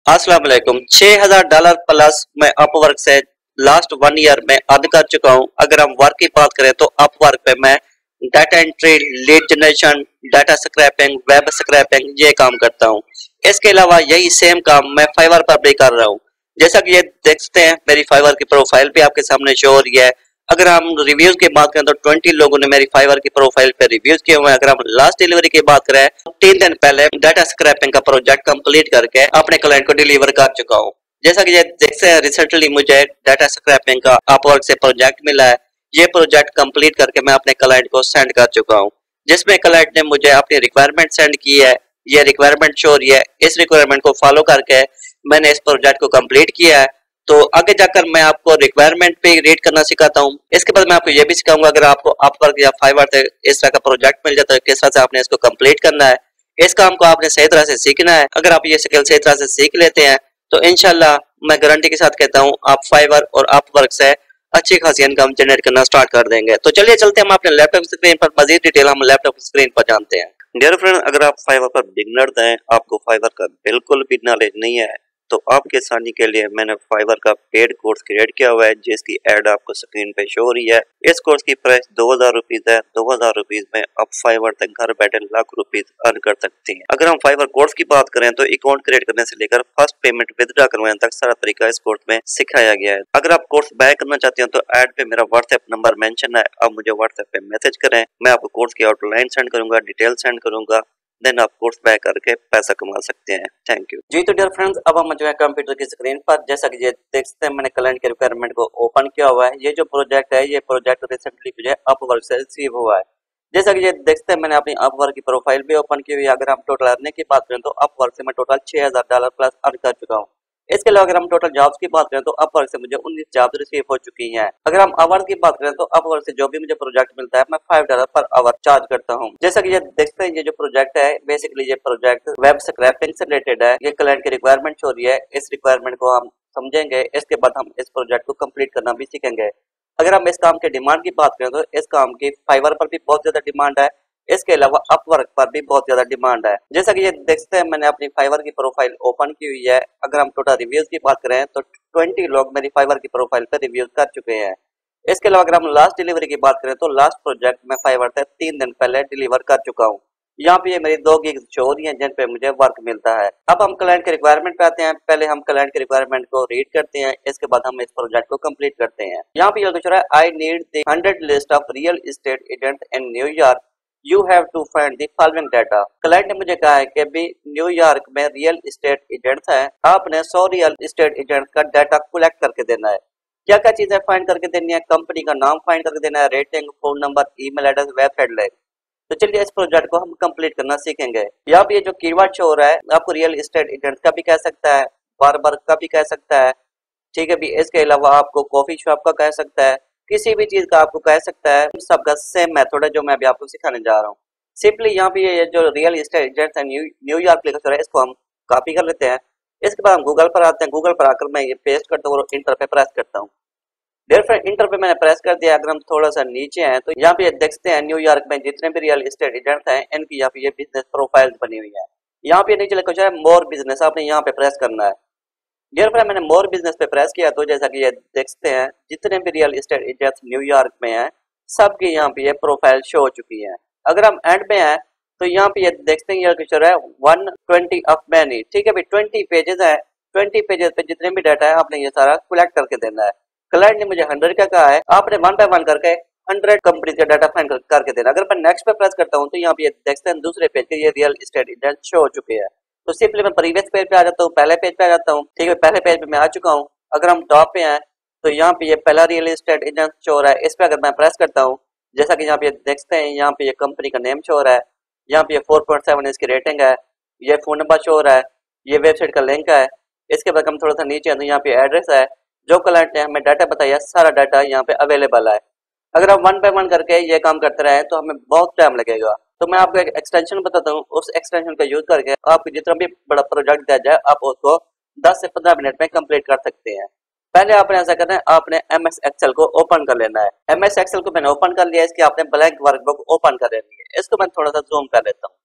अस्सलाम वालेकुम। $6000 प्लस मैं अपवर्क से लास्ट 1 ईयर में अर्न कर चुका हूँ। अगर हम वर्क की बात करें तो अपवर्क पे मैं data entry, lead generation, data scraping, web scraping ये काम करता हूँ। इसके अलावा यही सेम काम मैं फाइवर पर भी कर रहा हूँ। जैसा कि ये देखते हैं मेरी फाइवर की प्रोफाइल भी आपके सामने शो हो रही है। अगर हम रिव्यूज की बात करें तो 20 लोगों ने मेरी फाइवर की प्रोफाइल पे रिव्यूज किए हुए हैं। अगर हम लास्ट डिलीवरी की बात करें तो 3 दिन पहले डाटा स्क्रैपिंग का प्रोजेक्ट कंप्लीट करके अपने क्लाइंट को डिलीवर कर चुका हूँ। जैसा कि ये देखते हैं रिसेंटली मुझे डाटा स्क्रैपिंग का अपवर्क से प्रोजेक्ट मिला है। ये प्रोजेक्ट कंप्लीट करके मैं अपने क्लाइंट को सेंड कर चुका हूँ, जिसमें क्लाइंट ने मुझे अपनी रिक्वायरमेंट सेंड की है। ये रिक्वायरमेंट शो हो रही है। इस रिक्वायरमेंट को फॉलो करके मैंने इस प्रोजेक्ट को कंप्लीट किया है। तो आगे जाकर मैं आपको रिक्वायरमेंट पे रीड करना सिखाता हूँ। इसके बाद मैं आपको ये भी सिखाऊंगा अगर आपको अपवर्क या फाइवर से इस तरह का प्रोजेक्ट मिल जाता है किस तरह से आपने इसको कंप्लीट करना है। इस काम को आपने सही तरह से सीखना है। अगर आप ये स्किल सही तरह से सीख लेते हैं तो इंशाल्लाह मैं गारंटी के साथ कहता हूँ आप फाइवर और अपवर्क से अच्छी खासी इनकम जनरेट करना स्टार्ट कर देंगे। तो चलिए चलते हैं हम अपने लैपटॉप स्क्रीन पर, मजीद डिटेल हम लैपटॉप स्क्रीन पर जानते हैं। डियर फ्रेंड, अगर आप फाइवर पर बिगनर हैं, आपको फाइवर का बिल्कुल भी नॉलेज नहीं है, तो आपके आसानी के लिए मैंने फाइवर का पेड कोर्स क्रिएट किया हुआ है जिसकी एड आपको स्क्रीन पे शो हो रही है। इस कोर्स की प्राइस 2000 रुपीज है। 2000 रुपीज में आप फाइवर तक घर बैठे लाख रुपीज अर्न कर सकते हैं। अगर हम फाइवर कोर्स की बात करें तो अकाउंट क्रिएट करने से लेकर फर्स्ट पेमेंट विदड्रॉ करवाने तक सारा तरीका इस कोर्स में सिखाया गया है। अगर आप कोर्स बाय करना चाहते हैं तो एड पे मेरा व्हाट्सएप नंबर मेंशन है, आप मुझे व्हाट्सएप पे मैसेज करें, मैं आपको कोर्स की आउटलाइन सेंड करूंगा, डिटेल सेंड करूंगा, देन आप कोर्स बाय करके पैसा कमा सकते हैं। थैंक यू जी। तो डियर फ्रेंड्स, अब हम जो है कंप्यूटर की स्क्रीन पर जैसा कि ये देख सकते हैं मैंने क्लाइंट के रिक्वायरमेंट को ओपन किया हुआ है। ये जो प्रोजेक्ट है ये प्रोजेक्ट रिसेंटली मुझे अपवर्क से रिसीव हुआ है। जैसा कि ये देखते हैं मैंने अपनी अपवर्क की प्रोफाइल भी ओपन की हुई है। अगर हम टोटल अर्निंग की बात करें तो अपवर्क से मैं टोटल $6000 प्लस अर्न कर चुका हूँ। इसके अलावा अगर हम टोटल जॉब्स की बात करें तो अपवर्क से मुझे 19 जॉब्स रिसीव हो चुकी हैं। अगर हम आवर्स की बात करें तो अपवर्क से जो भी मुझे प्रोजेक्ट मिलता है मैं $5 पर आवर चार्ज करता हूँ। जैसा कि ये देखते हैं ये जो प्रोजेक्ट है बेसिकली ये प्रोजेक्ट वेब स्क्रैपिंग से रिलेटेड है। ये क्लाइंट की रिक्वायरमेंट हो रही है। इस रिक्वायरमेंट को हम समझेंगे, इसके बाद हम इस प्रोजेक्ट को कंप्लीट करना भी सीखेंगे। अगर हम इस काम के डिमांड की बात करें तो इस काम की फाइवर पर भी बहुत ज्यादा डिमांड है। इसके अलावा अपवर्क पर भी बहुत ज्यादा डिमांड है। जैसा कि ये देखते हैं मैंने अपनी फाइवर की प्रोफाइल ओपन की हुई है। अगर हम टोटल रिव्यूज की बात करें तो 20 लोग मेरी फाइवर की प्रोफाइल पर रिव्यूज कर चुके हैं। इसके अलावा अगर हम लास्ट डिलीवरी की बात करें तो लास्ट प्रोजेक्ट मैं फाइवर से 3 दिन पहले डिलीवर कर चुका हूँ। यहाँ पे ये मेरी 2 गिग्स शो हो रही हैं जिन पे मुझे वर्क मिलता है। अब हम क्लाइंट के रिक्वायरमेंट पे आते हैं। पहले हम क्लाइंट के रिक्वायरमेंट को रीड करते हैं, इसके बाद हम इस प्रोजेक्ट को कंप्लीट करते हैं। यहाँ पे ये कुछ रहा है, I need the 100 list of real estate agent in New York, you have to find the following data. Client ने मुझे कहा है कि भी न्यूयॉर्क में रियल एस्टेट एजेंट्स हैं, आपने 100 रियल एस्टेट एजेंट्स का डाटा कलेक्ट करके देना है। क्या क्या चीजें फाइंड करके देनी है? कंपनी का नाम फाइंड करके देना है, rating, phone number, email address, website link. तो चलिए इस प्रोजेक्ट को हम कंप्लीट करना सीखेंगे। यहाँ पे ये जो कीवर्ड शो हो रहा है आपको रियल एस्टेट एजेंट का भी कह सकता है, बार्बर का भी कह सकता है, ठीक है भी। इसके अलावा आपको कॉफी शॉप का कह सकता है, किसी भी चीज का आपको कह सकता है। सबका सेम मेथड है जो मैं अभी आपको सिखाने जा रहा हूँ। सिंपली यहाँ पे ये जो रियल एस्टेट एजेंट है न्यूयॉर्क लिखा हुआ है इसको हम कॉपी कर लेते हैं। इसके बाद हम गूगल पर आते हैं। गूगल पर आकर मैं ये पेस्ट करता हूँ और इंटर पे प्रेस करता हूँ। देयर फ्रेंड, इंटर पे मैंने प्रेस कर दिया। अगर हम थोड़ा सा नीचे हैं तो यहाँ पे देखते हैं न्यूयॉर्क में जितने भी रियल एस्टेट एजेंट हैं इनकी यहाँ पे ये बिजनेस प्रोफाइल बनी हुई है। यहाँ पे नीचे लिखा है मोर बिजनेस, आपने यहाँ पे प्रेस करना है। डियर फ्रेंड, मैंने मोर बिजनेस पे प्रेस किया तो जैसा कि ये देखते हैं जितने भी रियल एस्टेट एजेंट्स न्यूयॉर्क में हैं सबकी यहाँ पे ये प्रोफाइल शो हो चुकी है। अगर हम एंड में हैं तो यहाँ पे ये देखते हैं ये कुछ है 120 ऑफ मैनी, ठीक है भाई 20 पेजेस है। 20 पेजेस पे जितने भी डाटा है आपने ये सारा कलेक्ट करके देना है। क्लाइंट ने मुझे 100 का कहा है, आपने 1 बाय 1 करके 100 कंपनी का डाटा फाइंड करके देना। अगर मैं नेक्स्ट पे प्रेस करता हूँ तो यहाँ पे देखते हैं दूसरे पेज के ये रियल एस्टेट एजेंट शो हो चुके हैं। तो सिंपली मैं प्रीवियस पेज पे आ जाता हूँ, पहले पेज पे आ जाता हूँ, ठीक है पहले पेज पे मैं आ चुका हूँ। अगर हम टॉप पे हैं तो यहाँ पे ये पहला रियल एस्टेट एजेंट शो हो रहा है। इस पे अगर मैं प्रेस करता हूँ जैसा कि यहाँ पे देखते हैं यहाँ पे ये कंपनी का नेम शो हो रहा है, यहाँ पे 4.7 इसकी रेटिंग है, ये फोन नंबर शो हो रहा है, ये वेबसाइट का लिंक है। इसके बाद हम थोड़ा सा नीचे तो यहाँ पे एड्रेस है, जो क्लाइंट ने हमें डाटा बताया सारा डाटा यहाँ पे अवेलेबल है। अगर हम 1 बाय 1 करके ये काम करते रहे तो हमें बहुत टाइम लगेगा। तो मैं आपको एक एक्सटेंशन बताता हूँ, उस एक्सटेंशन का यूज करके आपको जितना भी बड़ा प्रोजेक्ट दिया जाए आप उसको 10 से 15 मिनट में कंप्लीट कर सकते हैं। पहले आपने ऐसा करना है, आपने MS एक्सेल को ओपन कर लेना है। MS एक्सेल को मैंने ओपन कर लिया, इसकी आपने ब्लैंक वर्कबुक ओपन कर लेनी है। इसको मैं थोड़ा सा जूम कर लेता हूँ।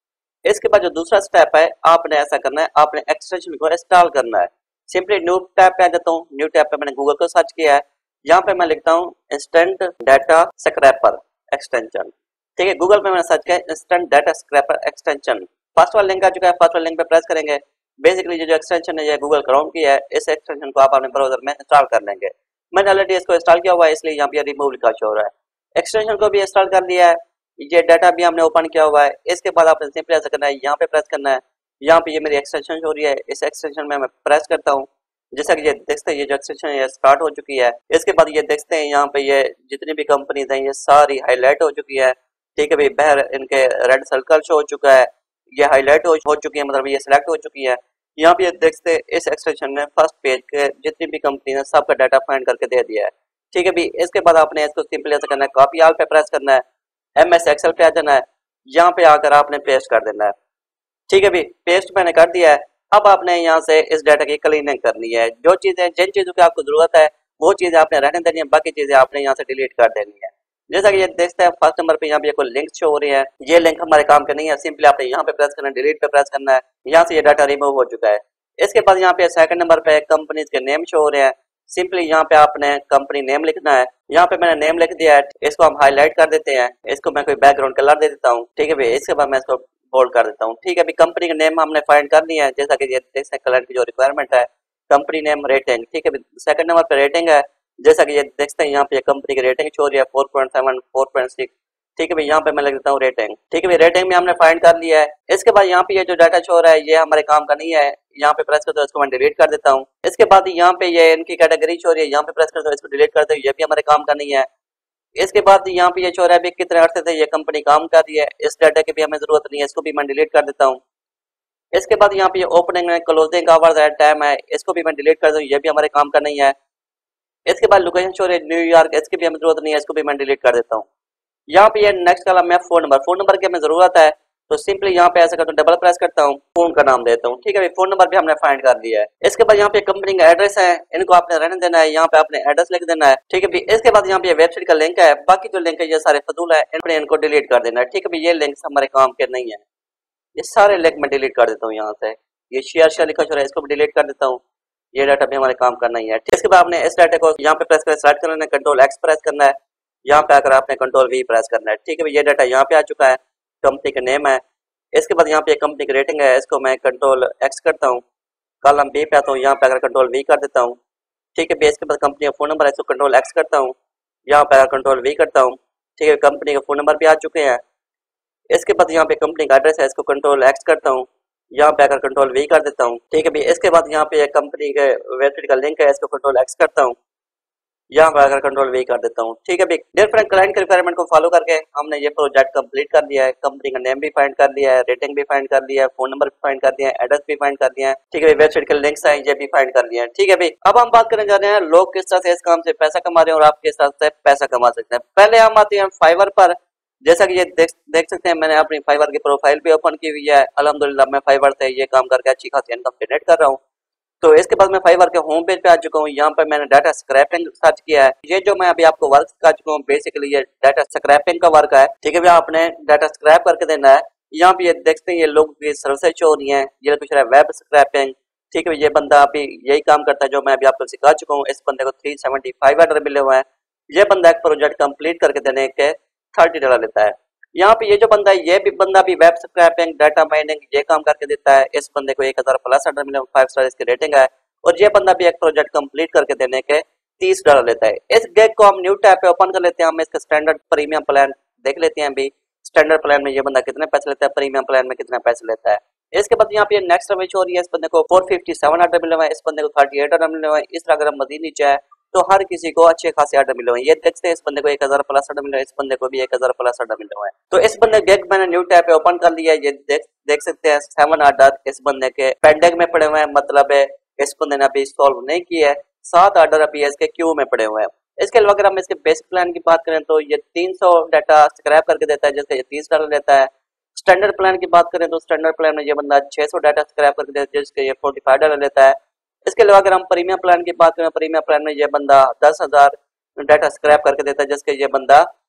इसके बाद जो दूसरा स्टेप है, आपने ऐसा करना है, आपने एक्सटेंशन को इंस्टॉल करना है। सिंपली न्यू टैब पे आ जाता हूँ। न्यू टैब पे मैंने गूगल को सर्च किया है। यहाँ पे मैं लिखता हूँ इंस्टेंट डाटा स्क्रैपर एक्सटेंशन। ठीक है, गूगल पे मैंने सर्च किया instant data scraper extension. First वाला लिंक आ चुका है, फर्स्ट वाला लिंक पे प्रेस करेंगे। बेसिकली ये जो एक्सटेंशन है ये गूगल क्रोम की है। इस एक्सटेंशन को आप अपने ब्राउजर में इंस्टॉल कर लेंगे। मैंने ऑलरेडी इसको इंस्टॉल किया हुआ है, इसलिए यहाँ पे रिमूव लिखा शो हो रहा है। एक्सटेंशन को भी इंस्टॉल कर लिया है, ये डाटा भी हमने ओपन किया हुआ है। इसके बाद आपने सिंपली ऐसा करना है, यहाँ पे प्रेस करना है। यहाँ पे ये मेरी एक्सटेंशन हो रही है, इस एक्सटेंशन में मैं प्रेस करता हूँ। जैसा कि ये देखते हैं ये जो एक्सटेंशन है स्टार्ट हो चुकी है। इसके बाद ये देखते हैं यहाँ पे ये जितनी भी कंपनीज हैं ये सारी हाईलाइट हो चुकी है। ठीक है भाई, बाहर इनके रेड सर्कल शो हो चुका है, ये हाईलाइट हो चुकी है, मतलब ये सिलेक्ट हो चुकी है। यहाँ पे देखते हैं इस एक्सटेंशन ने फर्स्ट पेज के जितनी भी कंपनी है सबका डाटा फाइंड करके दे दिया है। ठीक है भाई, इसके बाद आपने इसको सिंपली ऐसा करना है, कॉपी ऑल पे प्रेस करना है, MS एक्सेल पे आ जाना है, यहाँ पे आकर आपने पेस्ट कर देना है। ठीक है भाई, पेस्ट मैंने कर दिया है। अब आपने यहाँ से इस डाटा की क्लीनिंग करनी है। जो चीजें जिन चीजों की आपको जरूरत है वो चीजें आपने रहने देनी है, बाकी चीजें आपने यहाँ से डिलीट कर देनी है। जैसा कि ये देखते हैं फर्स्ट नंबर पे यहाँ पे कोई लिंक शो हो रही है, ये लिंक हमारे काम का नहीं है। सिंपली आपने यहाँ पे प्रेस करना है, डिलीट पे प्रेस करना है, यहाँ से ये डाटा रिमूव हो चुका है। इसके बाद यहाँ पे सेकंड नंबर पे कंपनीज के नेम शो हो रहे हैं। सिंपली यहाँ पे आपने कंपनी नेम लिखना है। यहाँ पे मैंने नेम लिख दिया है, इसको हम हाईलाइट कर देते हैं, इसको मैं कोई बैकग्राउंड कलर दे देता हूँ। ठीक है भाई, इसके बाद मैं इसको बोल्ड कर देता हूँ। ठीक है भाई, कंपनी का नेम हमने फाइंड कर लिया है, जैसा कि ये देख सकते हैं क्लाइंट की जो रिक्वायरमेंट है, कंपनी नेम रेटिंग। ठीक है भाई, सेकंड नंबर पे रेटिंग है, जैसा कि ये देखते हैं यहाँ पे कंपनी की रेटिंग शो हो रही है 4.7 4.6। ठीक है भाई, यहाँ पे मैं लिख देता हूँ रेटिंग। ठीक है भाई, रेटिंग में हमने फाइंड कर लिया है। इसके बाद यहाँ पे ये जो डाटा शो हो रहा है ये हमारे काम का नहीं है, यहाँ पे प्रेस करते हो इसको मैं डिलीट कर देता हूँ। इसके बाद यहाँ पे ये इनकी कैटेगरी शो हो रही है, यहाँ पे प्रेस करते हो इसको डिलीट करते हो, ये भी हमारे काम का नहीं है। इसके बाद यहाँ पे ये शो हो रहा है कितने अर्थे से ये कंपनी काम कर रही है, इस डाटा की भी हमें जरूरत नहीं है, इसको भी मैं डिलीट कर देता हूँ। इसके बाद यहाँ पे ओपनिंग है, क्लोजिंग आवर्स है, टाइम है, इसको भी मैं डिलीट कर दूँ, ये भी हमारे काम का नहीं है। इसके बाद लोकेशन शो है न्यूयॉर्क, इसकी भी हमें जरूरत नहीं है, इसको भी मैं डिलीट कर देता हूँ। यहाँ पे ये नेक्स्ट कॉलम है फोन नंबर, फोन नंबर की हमें जरूरत है, तो सिंपली यहाँ पे ऐसा करता हूँ, डबल प्रेस करता हूँ, फोन का नाम देता हूँ। ठीक है भाई, फोन नंबर भी हमने फाइंड कर दिया है। इसके बाद यहाँ पे कंपनी का एड्रेस है, इनको आपने रहने देना है, यहाँ पे आपने एड्रेस लिख देना है। ठीक है भाई, इसके बाद यहाँ पे वेबसाइट का लिंक है, बाकी जो लिंक है ये सारे फजूल है, इनको डिलीट कर देना है। ठीक है भाई, ये लिंक हमारे काम के नहीं है, ये सारे लिंक मैं डिलीट कर देता हूँ। यहाँ से ये शेयर लिखा छोड़ा है, इसको भी डिलीट कर देता हूँ, ये डाटा भी हमारे काम का नहीं है। इसके बाद आपने इस डाटा को यहाँ पे प्रेस कर सेलेक्ट करना है, कंट्रोल X प्रेस करना है, यहाँ पे आकर आपने कंट्रोल V प्रेस करना है। ठीक है, ये डाटा यहाँ पे आ चुका है, कंपनी का नेम है। इसके बाद यहाँ पे कंपनी की रेटिंग है, इसको मैं कंट्रोल X करता हूँ, कॉलम B पे आता हूँ, यहाँ पे आकर कंट्रोल V कर देता हूँ। ठीक है, इसके बाद कंपनी का फोन नंबर है, इसको कंट्रोल X करता हूँ, यहाँ पे आकर कंट्रोल V करता हूँ। ठीक है, कंपनी का फोन नंबर भी आ चुके हैं। इसके बाद यहाँ पे कंपनी का एड्रेस है, इसको कंट्रोल X करता हूँ, यहाँ पे आकर कंट्रोल V कर देता हूँ। ठीक है भाई, इसके बाद यहाँ पे कंपनी के वेबसाइट का लिंक है, इसको कंट्रोल X करता हूँ, यहाँ पे आकर कंट्रोल V कर देता हूँ। ठीक है भाई, डियर फ्रेंड, क्लाइंट के रिक्वायरमेंट को फॉलो करके हमने ये प्रोजेक्ट कंप्लीट कर दिया है। कंपनी का नेम भी फाइंड कर लिया है, रेटिंग भी फाइंड कर लिया है, फोन नंबर भी फाइंड कर दिया है, एड्रेस भी फाइंड कर दिया है। ठीक है भाई, वेबसाइट के लिंक्स हैं ये भी फाइंड कर लिए हैं। ठीक है भाई, अब हम बात करने जा रहे हैं लोग किस तरह से इस काम से पैसा कमा रहे हैं और आप किस तरह से पैसा कमा सकते हैं। पहले हम आते हैं फाइवर पर। जैसा कि ये देख सकते हैं, मैंने अपनी फाइवर की प्रोफाइल भी ओपन की हुई है। अल्हम्दुलिल्लाह मैं फाइवर से ये काम करके अच्छी खासी इनकम जनरेट कर रहा हूँ। तो इसके बाद मैं फाइवर के होम पेज पे आ चुका हूँ। यहाँ पर मैंने डाटा स्क्रैपिंग सर्च किया है। ये जो मैं अभी आपको वर्क सिखा चुका हूँ, बेसिकली ये डाटा स्क्रैपिंग का वर्क है। ठीक है भैया, आपने डाटा स्क्रैप करके देना है। यहाँ पे ये देखते हैं ये लोग की सर्विसेज हो रही है, ये कुछ वेब स्क्रैपिंग। ठीक है, ये बंदा अभी यही काम करता है जो मैं अभी आपको सिखा चुका हूँ। इस बंदे को $375 मिले हुए हैं। ये बंदा एक प्रोजेक्ट कंप्लीट करके देने के $30 लेता है। यहाँ पे ये जो बंदा है, ये भी बंदा भी वेब स्क्रैपिंग, डाटा माइनिंग ये काम करके देता है। इस बंदे को 1000+ ऑर्डर मिले, 5 स्टार इसकी रेटिंग है। और ये बंदा भी एक प्रोजेक्ट कंप्लीट करके देने के $30 लेता है। इस गिग को हम न्यू टैब पे ओपन कर लेते हैं, हम इसका स्टैंडर्ड प्रीमियम प्लान देख लेते हैं। अभी स्टैंडर्ड प्लान में ये बंदा कितने पैसे लेता है, प्रीमियम प्लान में कितने पैसे लेता है। इसके बाद यहाँ पे नेक्स्ट रमेश हो रही है, इस बंदे को 457 ऑर्डर मिले हुए हैं, इस बंदे को 38 ऑर्डर मिले हुए हैं। इस तरह अगर हम मजीद नीचे है तो हर किसी को अच्छे खासे ऑर्डर मिले हुए हैं। ये देखते हैं, इस बंदे को 1000+ ऑर्डर मिले, इस बंदे को भी 1000+ ऑर्डर मिले हुए हैं। तो इस बंदे गिग मैंने न्यू टैब पे ओपन कर लिया है। ये देख सकते हैं 7 ऑर्डर इस बंदे के पेंडिंग में पड़े हुए हैं, मतलब है इस बंदे ने अभी सॉल्व नहीं किया है। 7 ऑर्डर अभी इसके क्यू में पड़े हुए हैं। इसके अलावा अगर हम इसके बेसिक प्लान की बात करें तो ये 300 डाटा स्क्रैप करके देता है, जिसका ये $30 लेता है। स्टैंडर्ड प्लान की बात करें तो स्टैंडर्ड प्लान में ये बंदा 600 डाटा स्क्रैप करके देता है, जिसके ये $45 लेता है। इसके अलावा अगर हम प्रीमियम प्लान की बात करें, प्रीमियम प्लान में ये बंदा 10,000 डाटा स्क्रैप करके देता है, जिसके ये बंदा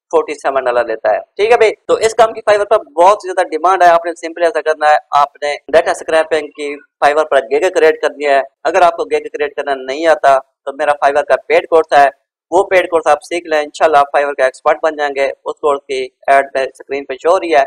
$47 लेता है। ठीक है भाई, तो इस काम की फाइवर पर बहुत ज्यादा डिमांड है। आपने सिंपली ऐसा करना है, आपने डाटा स्क्रैपिंग की फाइवर पर गिग क्रिएट करनी है। अगर आपको गिग क्रिएट करना नहीं आता तो मेरा फाइवर का पेड कोर्स है, वो पेड कोर्स आप सीख लें, इंशाल्लाह आप फाइवर का एक्सपर्ट बन जाएंगे। उस कोर्स की एड पे स्क्रीन पे शो हो रही है।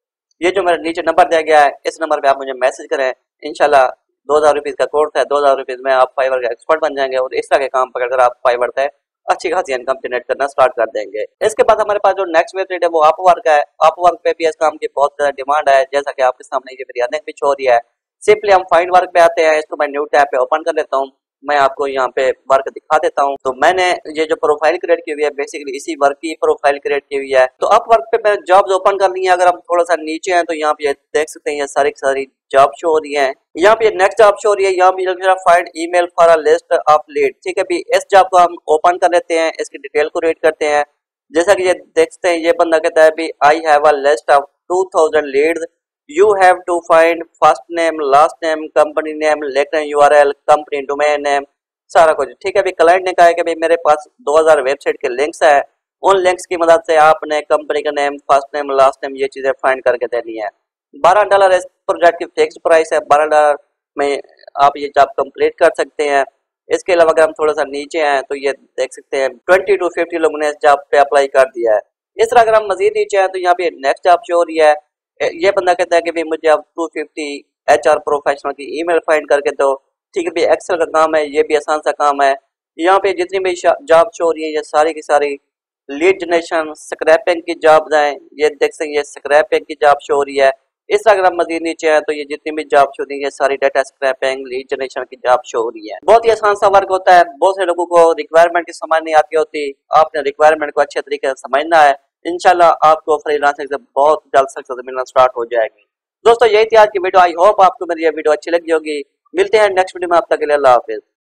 ये जो मेरे नीचे नंबर दिया गया है, इस नंबर पे आप मुझे मैसेज करें। इंशाल्लाह 2000 रुपीज का कोर्स है, 2000 रुपीज में आप फाइवर का एक्सपर्ट बन जाएंगे और इस तरह के काम पकड़कर आप फाइवर से अच्छी खासी इनकम जनरेट करना स्टार्ट कर देंगे। इसके बाद हमारे पास जो नेक्स्ट वेबसाइट है वो अपवर्क है। अपवर्क पे भी इस काम की बहुत ज्यादा डिमांड है, जैसा कि आपके सामने ये मेरी अर्निंग भी शो हो रही है। सिंपली हम फाइंड वर्क पे आते हैं। इसको मैं न्यू टैब पे ओपन कर लेता हूँ। मैं आपको यहाँ पे वर्क दिखा देता हूँ। तो मैंने ये जो प्रोफाइल क्रिएट की हुई है, बेसिकली इसी वर्क की प्रोफाइल क्रिएट की हुई है। तो अब वर्क पे मैंने जॉब्स ओपन कर ली है। अगर हम थोड़ा सा नीचे हैं तो यहाँ पे देख सकते हैं ये सारी सारी जॉब शो हो रही है। यहाँ पे नेक्स्ट जॉब शो हो रही है, यहाँ पे find email for a list of lead. ठीक है भी, इस जॉब को हम ओपन कर लेते हैं, इसकी डिटेल को रीड करते हैं। जैसा कि ये देखते हैं, ये बंदा कहता है भी I have a list of 2000 leads, you have to find first name, last name, company name, LinkedIn URL, company domain name, सारा कुछ। ठीक है, अभी क्लाइंट ने कहा है कि भाई मेरे पास 2000 वेबसाइट के लिंक्स है, उन लिंक्स की मदद से आपने कंपनी का name, first name, last name, ये चीजें फाइंड करके देनी है। $12 इस प्रोजेक्ट की फिक्स प्राइस है। $12 में आप ये जॉब कंप्लीट कर सकते हैं। इसके अलावा अगर हम थोड़ा सा नीचे हैं तो ये देख सकते हैं 20 to 50 लोगों ने इस जॉब पे अप्लाई कर दिया है। इस तरह अगर हम मजीद नीचे हैं तो यहाँ पे नेक्स्ट जॉब शो हो रही है। ये बंदा कहता है कि भाई मुझे अब 250 HR प्रोफेशनल की ईमेल फाइंड करके दो। ठीक है भाई, एक्सेल का काम है, ये भी आसान सा काम है। यहाँ पे जितनी भी जॉब शो हो रही है ये सारी की सारी लीड जनरेशन स्क्रैपिंग की जॉब्स हैं। ये देख सकते हैं, ये स्क्रैपिंग की जॉब शो हो रही है। इस तरह अगर हम मजीद नीचे हैं तो ये जितनी भी जॉब शो हो रही है सारी डाटा स्क्रैपिंग लीड जनरेशन की जॉब शो हो रही है। बहुत ही आसान सा वर्क होता है। बहुत से लोगों को रिक्वायरमेंट की समझ नहीं आती होती, आपने रिक्वायरमेंट को अच्छे तरीके से समझना है। इंशाल्लाह आपको फ्रीलांसिंग से बहुत जल्द सक्सेस मिलना स्टार्ट हो जाएगी। दोस्तों यही थी आज की वीडियो। आई होप आपको मेरी ये वीडियो अच्छी लगी होगी। मिलते हैं नेक्स्ट वीडियो में, आप तक के लिए अल्लाह हाफिज।